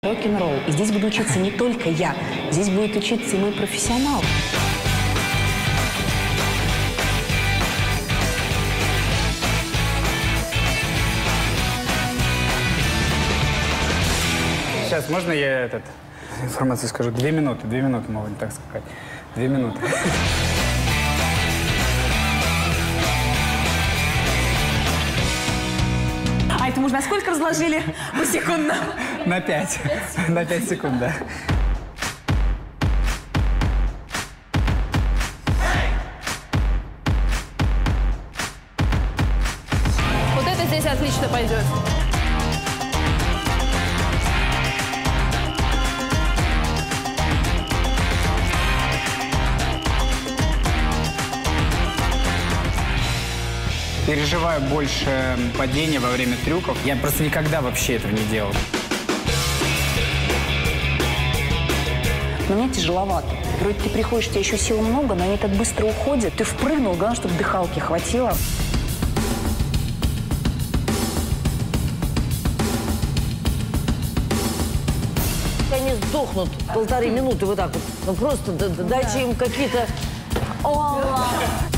Рок-н-ролл. И здесь буду учиться не только я. Здесь будет учиться и мой профессионал. Сейчас, можно я информацию скажу? 2 минуты могу не так сказать. 2 минуты. А это мы на сколько разложили? Секундно. На 5. На 5 секунд, да. Вот это здесь отлично пойдет. Переживаю больше падения во время трюков. Я просто никогда вообще этого не делал. Но мне тяжеловато. Вроде ты приходишь, у тебя еще сил много, но они так быстро уходят. Ты впрыгнул, главное, чтобы дыхалки хватило. Они сдохнут 1,5 минуты вот так вот. Ну просто дайте им какие-то...